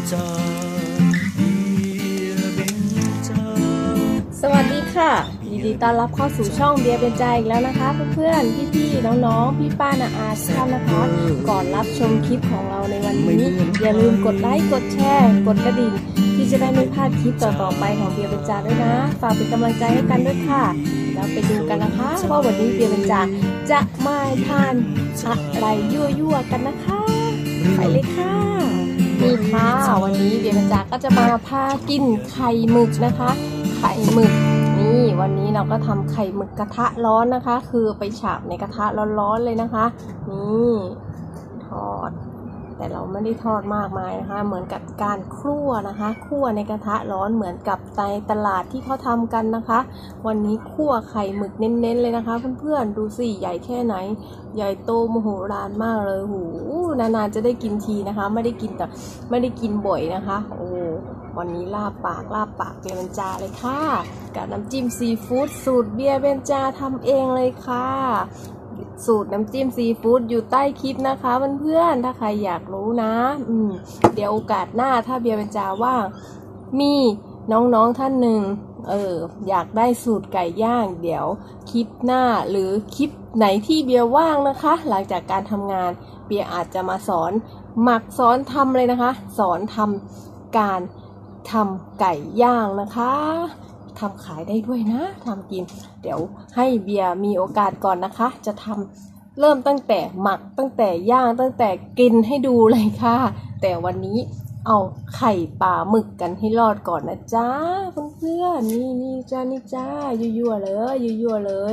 สวัสดีค่ะยินดีต้อนรับเข้าสู่ช่องเบียร์เป็นใจอีกแล้วนะคะเพื่อนๆพี่ๆน้องๆพี่ป้านาอาทุกท่านนะคะก่อนรับชมคลิปของเราในวันนี้อย่าลืมกดไลค์กดแชร์กดกระดิ่งที่จะได้ไม่พลาดคลิปต่อๆไปของเบียร์เป็นใจด้วยนะฝากเป็นกำลังใจให้กันด้วยค่ะแล้วไปดูกันนะคะว่าวันนี้เบียร์เป็นใจจะมาทานอะไรยั่วๆกันนะคะไปเลยค่ะนี่ค่ะวันนี้เบียร์เป็นใจก็จะมาพากินไข่หมึกนะคะไข่หมึกนี่วันนี้เราก็ทำไข่หมึกกระทะร้อนนะคะคือไปฉาบในกระทะร้อนๆเลยนะคะนี่ทอดแต่เราไม่ได้ทอดมากมายนะคะเหมือนกับการคั่วนะคะคั่วในกระทะร้อนเหมือนกับในตลาดที่เขาทำกันนะคะวันนี้คั่วไข่หมึกเน้นๆเลยนะคะเพื่อนๆดูสิใหญ่แค่ไหนใหญ่โตมโหฬารมากเลยหูนานๆจะได้กินทีนะคะไม่ได้กินแต่ไม่ได้กินบ่อยนะคะโอ้วันนี้ลาบปากเบียร์เบญจาเลยค่ะกับน้ำจิ้มซีฟู้ดสูตรเบียร์เบญจาทำเองเลยค่ะสูตรน้ำจิ้มซีฟู้ดอยู่ใต้คลิปนะคะเพื่อนๆถ้าใครอยากรู้นะเดี๋ยวโอกาสหน้าถ้าเบียร์เบญจาว่างมีน้องๆท่านหนึ่งอยากได้สูตรไก่ย่างเดี๋ยวคลิปหน้าหรือคลิปไหนที่เบียร์ว่างนะคะหลังจากการทำงานเบียร์อาจจะมาสอนหมักสอนทำเลยนะคะสอนทำการทำไก่ย่างนะคะทำขายได้ด้วยนะทำกินเดี๋ยวให้เบียร์มีโอกาสก่อนนะคะจะทำเริ่มตั้งแต่หมักตั้งแต่ย่างตั้งแต่กินให้ดูเลยค่ะแต่วันนี้เอาไข่ปลาหมึกกันให้รอดก่อนนะจ๊ะเพื่อนๆนี่จ้ายั่วๆเลย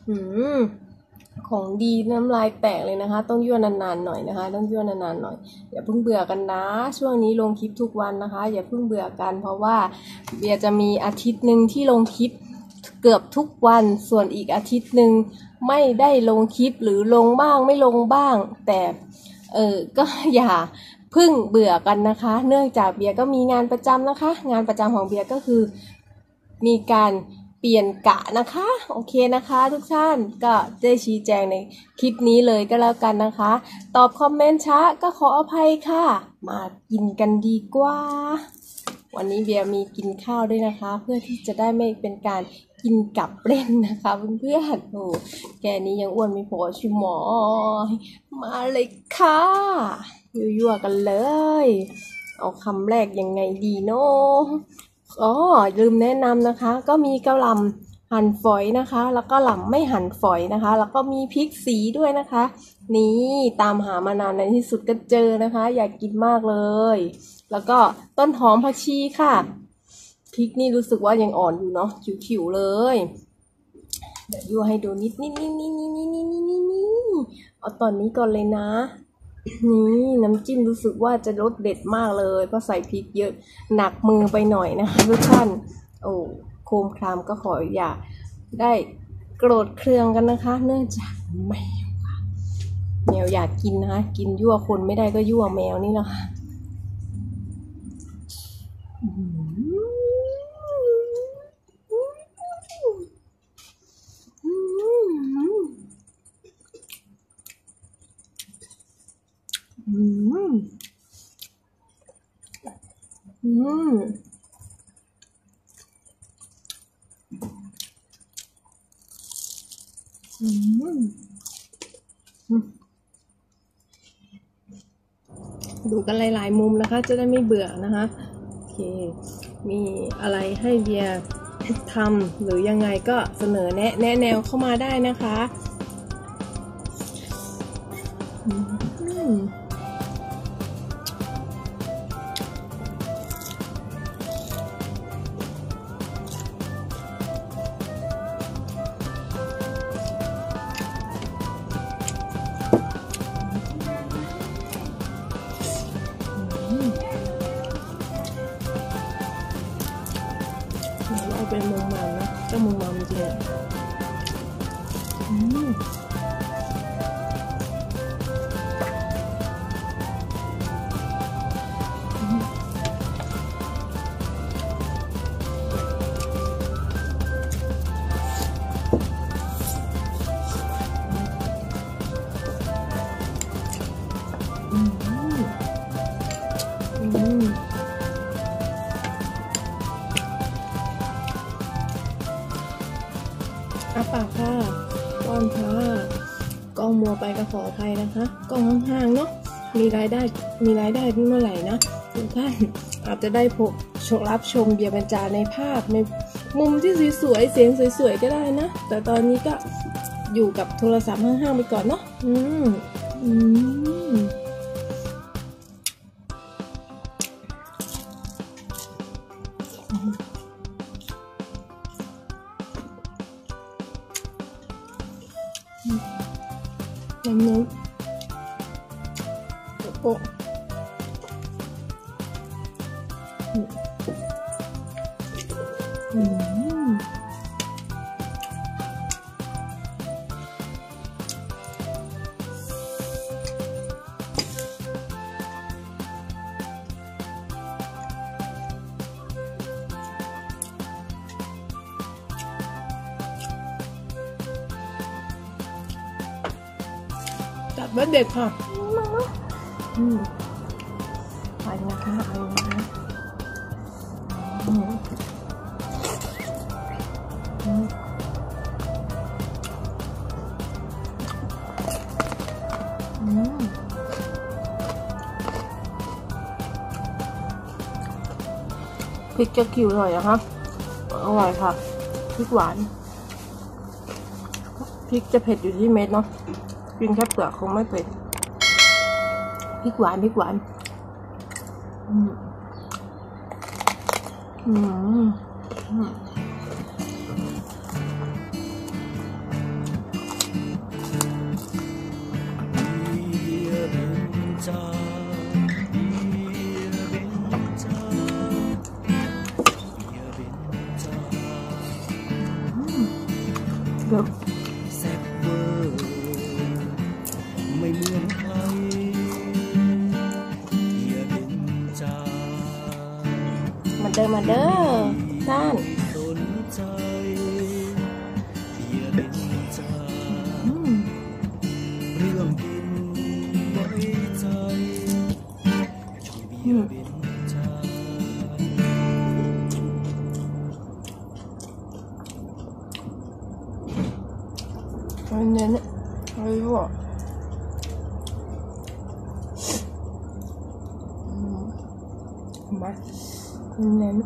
ของดีน้ำลายแตกเลยนะคะต้องยั่วนานๆหน่อยนะคะต้องยั่วนานๆหน่อยอย่าเพิ่งเบื่อกันนะช่วงนี้ลงคลิปทุกวันนะคะอย่าเพิ่งเบื่อกันเพราะว่าเบียร์จะมีอาทิตย์หนึ่งที่ลงคลิปเกือบทุกวันส่วนอีกอาทิตย์หนึ่งไม่ได้ลงคลิปหรือลงบ้างไม่ลงบ้างแต่ก็อย่าเพิ่งเบื่อกันนะคะเนื่องจากเบียร์ก็มีงานประจำนะคะงานประจำของเบียร์ก็คือมีการเปลี่ยนกะนะคะโอเคนะคะทุกท่านก็ได้ชี้แจงในคลิปนี้เลยก็แล้วกันนะคะตอบคอมเมนต์ช้าก็ขออภัยค่ะมากินกันดีกว่าวันนี้เบียร์มีกินข้าวด้วยนะคะเพื่อที่จะได้ไม่เป็นการกินกับเล่นนะคะเพื่อนๆโอ้แกนี้ยังอ้วนไม่พอชิหมอมาเลยค่ะยั่วๆกันเลยเอาคำแรกยังไงดีเนาะลืมแนะนำนะคะก็มีกะหล่ำหั่นฝอยนะคะแล้วก็หล่ำไม่หั่นฝอยนะคะแล้วก็มีพริกสีด้วยนะคะนี่ตามหามานานในที่สุดก็เจอนะคะอยากกินมากเลยแล้วก็ต้นหอมผักชีค่ะพริกนี่รู้สึกว่ายังอ่อนอยู่เนาะขิวๆเลยเดี๋ยวยั่วให้ดูนิดเอาตอนนี้ก่อนเลยนะนี่น้ำจิ้มรู้สึกว่าจะรสเด็ดมากเลยเพราะใส่พริกเยอะหนักมือไปหน่อยนะคะทุกท่านโคมครามก็ขออย่าได้โกรธเคืองกันนะคะเนื่องจากแมวค่ะแมวอยากกินนะคะกินยั่วคนไม่ได้ก็ยั่วแมวนี่แหละค่ะดูกันหลายๆมุมนะคะจะได้ไม่เบื่อนะคะโอเคมีอะไรให้เบียร์ทำหรือยังไงก็เสนอแนะแนวเข้ามาได้นะคะเป็นมุมมามนะก็มุมมามจริงปากค่ะป้อนค่ะกล้องมัวไปก็ขออภัยนะคะกล้องห่างๆเนาะมีรายได้เมื่อไหร่นะทุกท่านอาจจะได้พบรับชมเบียร์บรรจาในภาพในมุมที่สวยๆเสียงสวยๆก็ได้นะแต่ตอนนี้ก็อยู่กับโทรศัพท์ห่างๆไปก่อนเนาะน้ำโปะจัดว่าเด็ดค่ะไปนะคะพริกจะคิวอร่อยอะคะอร่อยค่ะพริกหวานพริกจะเผ็ดอยู่ที่เม็ดเนาะกินแค่เปลือกคงไม่เผ็ดพริกหวานเดี๋ยวไม่เหมือนใครมาเด้อท่านเรื่องกินไว้ใจเน้นอะไรวะมาเน้น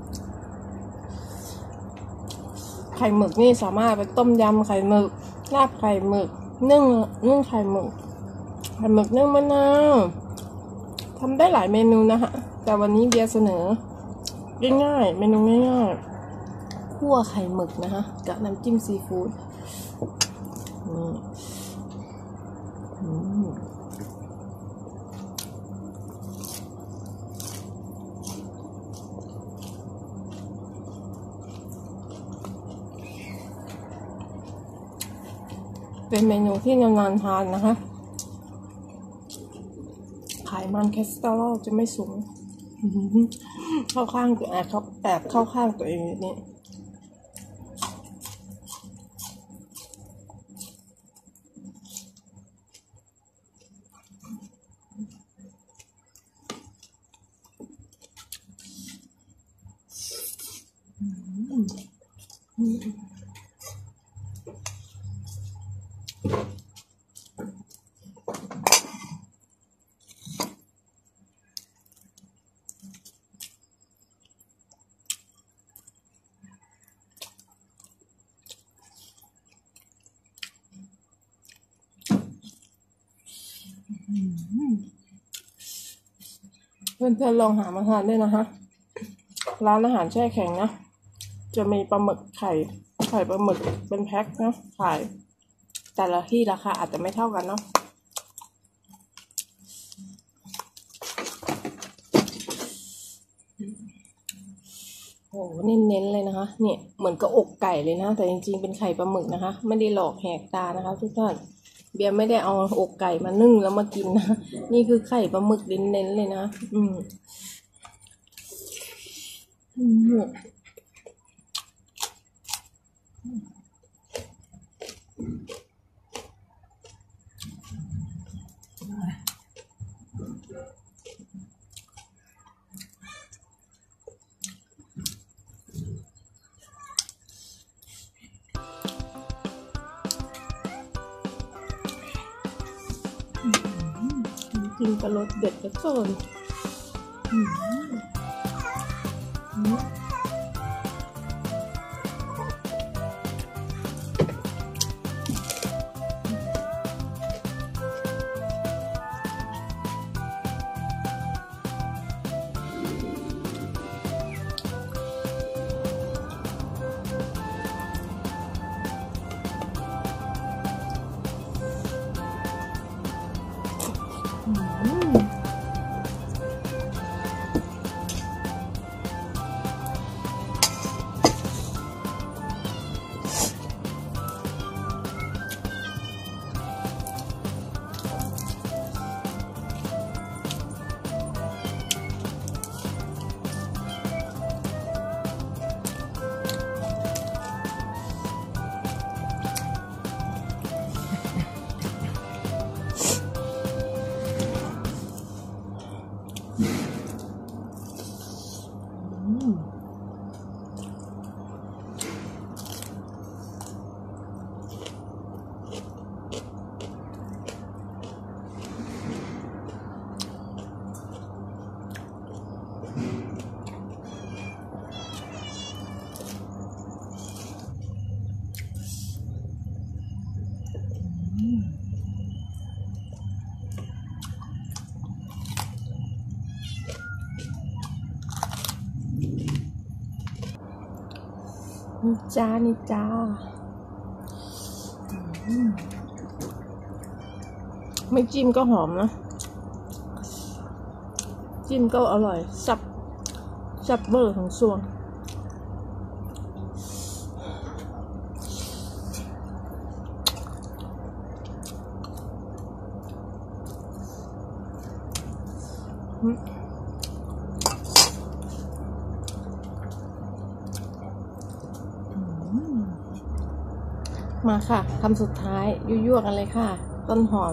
ไข่หมึกนี่สามารถไปต้มยำไข่หมึกลาบไข่หมึกนึ่งไข่หมึกนึ่งมะนาวทำได้หลายเมนูนะคะแต่วันนี้เบียร์เสนอง่ายๆเมนูง่ายๆคั่วไข่หมึกนะคะกับน้ำจิ้มซีฟู้ดเป็นเมนูที่นานๆทานนะคะไขมันคอเลสเตอรอลจะไม่สูงเข้าข้างตัวแอบเข้าข้างตัวเองนี่เพื่อนๆลองหามาทานด้วยนะคะร้านอาหารแช่แข็งนะจะมีปลาหมึกไข่ปลาหมึกเป็นแพ็คนะขายแต่ละที่ราคาอาจจะไม่เท่ากันเนาะโอ้เน้นๆเลยนะคะเนี่ยเหมือนกับอกไก่เลยนะแต่จริงๆเป็นไข่ปลาหมึกนะคะไม่ได้หลอกแหกตานะคะทุกท่านเบียร์ไม่ได้เอาอกไก่มานึ่งแล้วมากินนะนี่คือไข่ปลาหมึกเน้นๆเลยนะนกับรสเด็ดกระโจนนี่จ้านี่จ้าไม่จิ้มก็หอมนะจิ้มก็อร่อยสับเบอร์ของส่วนมาค่ะคำสุดท้ายยั่วๆกันเลยค่ะต้นหอม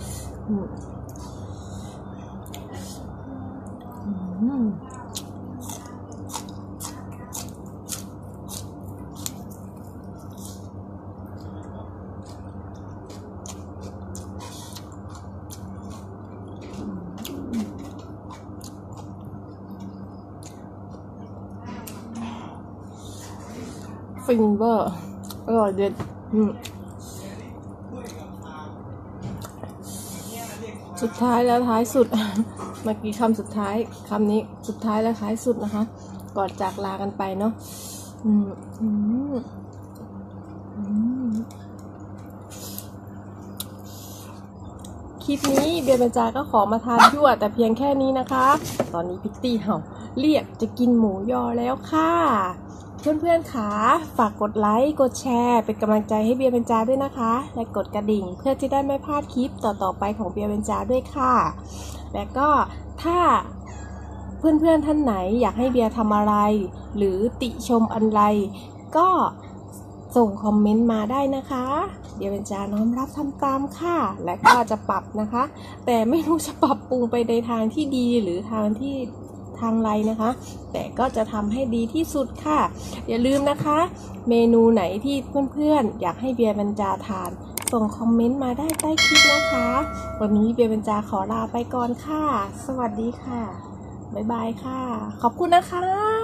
ฟินเวอร์อร่อยเด็ดสุดท้ายแล้วท้ายสุดเมื่อกี้คำสุดท้ายคำนี้สุดท้ายและท้ายสุดนะคะก่อนจากลากันไปเนาะคลิปนี้เบียร์เบญจาก็ขอมาทานยั่วแต่เพียงแค่นี้นะคะตอนนี้พิตตี้เห่าเรียกจะกินหมูยอแล้วค่ะเพื่อนๆค่ะฝากกดไลค์กดแชร์เป็นกำลังใจให้เบียร์เบญจาด้วยนะคะและกดกระดิ่งเพื่อที่ได้ไม่พลาดคลิปต่อๆไปของเบียร์เบญจาด้วยค่ะและก็ถ้าเพื่อนๆท่านไหนอยากให้เบียร์ทำอะไรหรือติชมอะไรก็ส่งคอมเมนต์มาได้นะคะเบียร์เบญจาน้อมรับทำตามค่ะและก็จะปรับนะคะแต่ไม่รู้จะปรับปรุงไปในทางที่ดีหรือทางไรนะคะแต่ก็จะทำให้ดีที่สุดค่ะอย่าลืมนะคะเมนูไหนที่เพื่อนๆอยากให้เบียร์เบญจาทานส่งคอมเมนต์มาได้ใต้คลิปนะคะวันนี้เบียร์เบญจาขอลาไปก่อนค่ะสวัสดีค่ะบ๊ายบายค่ะขอบคุณนะคะ